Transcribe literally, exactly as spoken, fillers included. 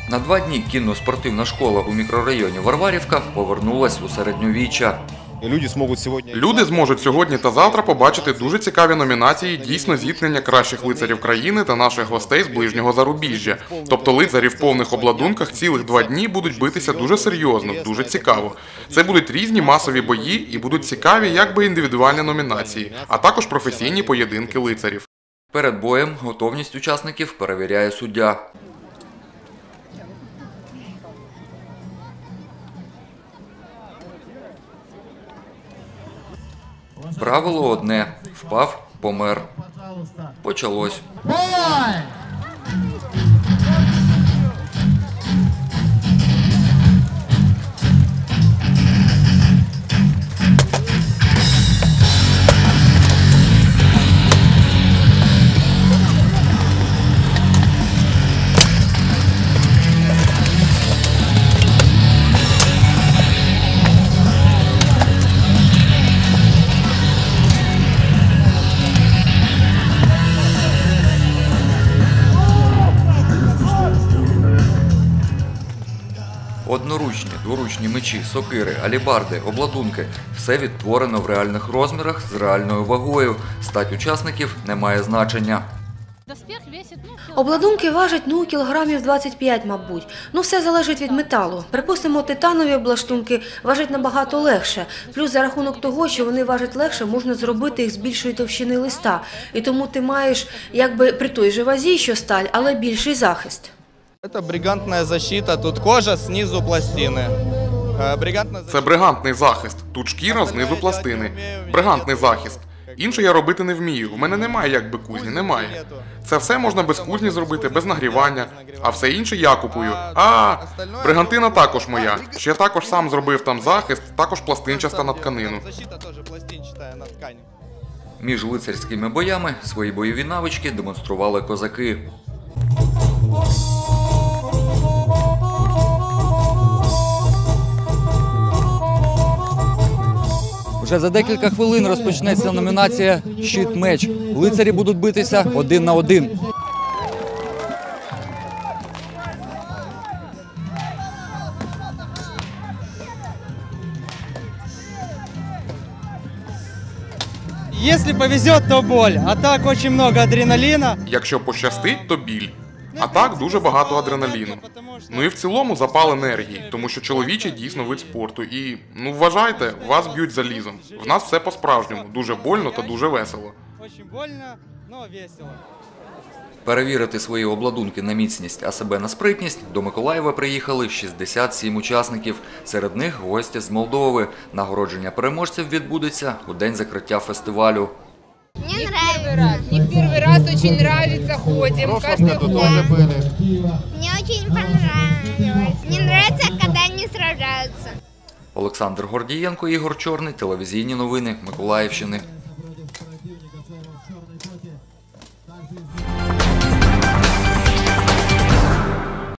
На два дні кінно-спортивна школа у мікрорайоні Варварівка повернулась у середньовіччя. Люди зможуть сьогодні... Люди зможуть сьогодні та завтра побачити дуже цікаві номінації «Дійсно зіткнення кращих лицарів країни» та наших гостей з ближнього зарубіжжя. Тобто лицарі в повних обладунках цілих два дні будуть битися дуже серйозно, дуже цікаво. Це будуть різні масові бої і будуть цікаві якби індивідуальні номінації, а також професійні поєдинки лицарів. Перед боєм готовність учасників перевіряє суддя. Правило одне – впав – помер. Почалось. Одноручні, дворучні мечі, сокири, алібарди, обладунки – все відтворено в реальних розмірах з реальною вагою. Стать учасників не має значення. Обладунки важать, ну, кілограмів двадцять п'ять, мабуть. Ну, все залежить від металу. Припустимо, титанові облаштунки важать набагато легше. Плюс за рахунок того, що вони важать легше, можна зробити їх з більшої товщини листа. І тому ти маєш, якби, при той же вазі, що сталь, але більший захист. Це бригантна защита, тут кожа, знизу пластини. Це бригантний захист, тут шкіра, знизу пластини. Бригантний захист. Інше я робити не вмію, в мене немає якби кузні, немає. Це все можна без кузні зробити, без нагрівання, а все інше я купую. А, бригантина також моя. Ще також сам зробив там захист, також пластинчаста на тканину. Між лицарськими боями свої бойові навички демонстрували козаки. Вже за декілька хвилин розпочнеться номінація «Щит-меч». Лицарі будуть битися один на один. Якщо повезет, то боль, а так дуже багато адреналіну. Якщо пощастить, то біль. А так дуже багато адреналіну. Ну і в цілому запал енергії, тому що чоловічий дійсно вид спорту. І, ну вважайте, вас б'ють залізом. В нас все по-справжньому, дуже больно та дуже весело. Дуже больно, але весело. Перевірити свої обладунки на міцність, а себе на спритність до Миколаєва приїхали шістдесят сім учасників. Серед них гості з Молдови. Нагородження переможців відбудеться у день закриття фестивалю. Мне нравится. Не первый раз, очень нравится, ходим каждый год. Мне очень понравилось. Мне нравится, когда они сражаются. Олександр Гордієнко, Ігор Чорний, телевізійні новини Миколаївщини.